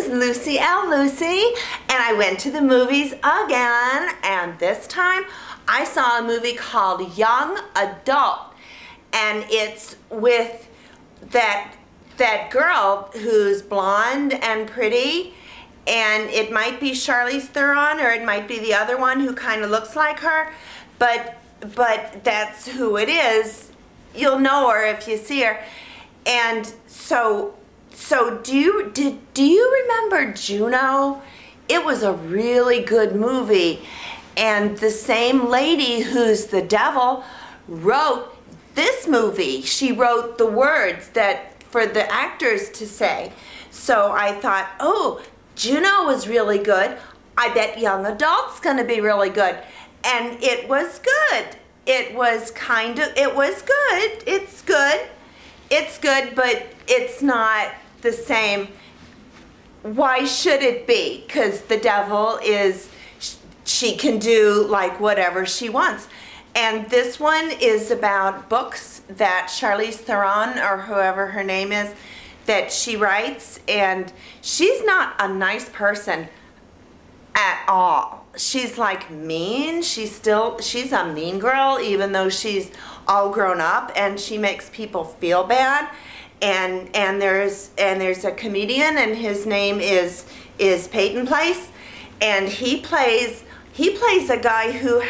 is Lucy L. Lucy, and I went to the movies again, and this time I saw a movie called Young Adult, and it's with that girl who's blonde and pretty, and it might be Charlize Theron or it might be the other one who kind of looks like her, but that's who it is. You'll know her if you see her. And so do you remember Juno? It was a really good movie, and the same lady who's the devil wrote this movie. She wrote the words that for the actors to say. So I thought, oh, Juno was really good. I bet Young Adult's gonna be really good. And it was good. It was good. It's good. It's good, but it's not the same. Why should it be? Because the devil is, she can do like whatever she wants. And this one is about books that Charlize Theron, or whoever her name is, that she writes, and she's not a nice person at all. She's like mean. She's a mean girl, even though she's all grown up, and she makes people feel bad. And there's a comedian, and his name is Peyton Place, and he plays a guy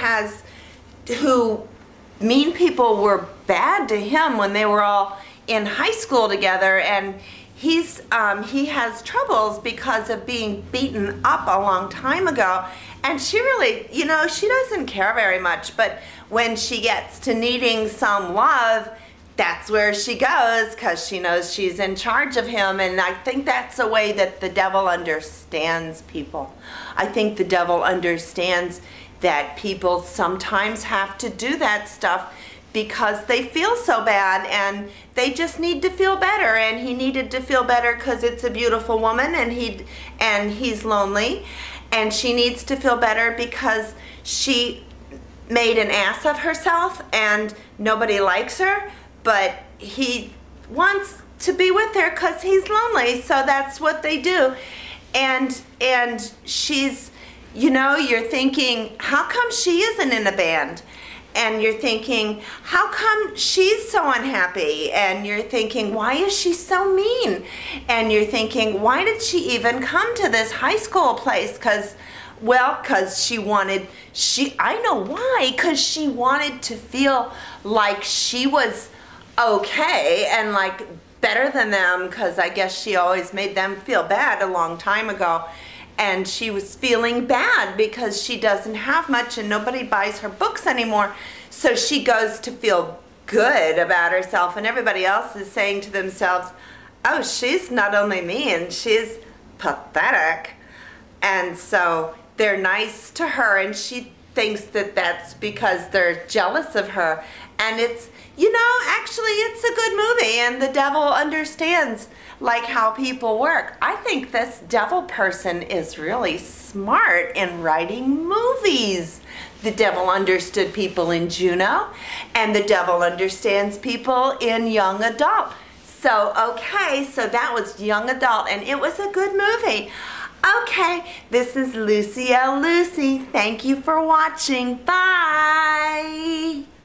who mean people were bad to him when they were all in high school together, and he has troubles because of being beaten up a long time ago. And she really, you know, she doesn't care very much, but when she gets to needing some love, that's where she goes, because she knows she's in charge of him. And I think that's a way that the devil understands people. I think the devil understands that people sometimes have to do that stuff because they feel so bad, and they just need to feel better. And he needed to feel better because it's a beautiful woman, and he's lonely, and she needs to feel better because she made an ass of herself and nobody likes her, but he wants to be with her because he's lonely, so that's what they do. And she's, you know, you're thinking, how come she isn't in a band? And you're thinking, how come she's so unhappy? And you're thinking, why is she so mean? And you're thinking, why did she even come to this high school place? Because I know why, because she wanted to feel like she was okay and like better than them, because I guess she always made them feel bad a long time ago. And she was feeling bad because she doesn't have much and nobody buys her books anymore. So she goes to feel good about herself, and everybody else is saying to themselves, oh, she's not only mean, she's pathetic. And so they're nice to her, and she thinks that that's because they're jealous of her. And it's, you know, actually it's a good movie, and the devil understands like how people work. I think this devil person is really smart in writing movies. The devil understood people in Juno, and the devil understands people in Young Adult. So, okay, so that was Young Adult, and it was a good movie. Okay, this is Lucy L. Lucy. Thank you for watching. Bye.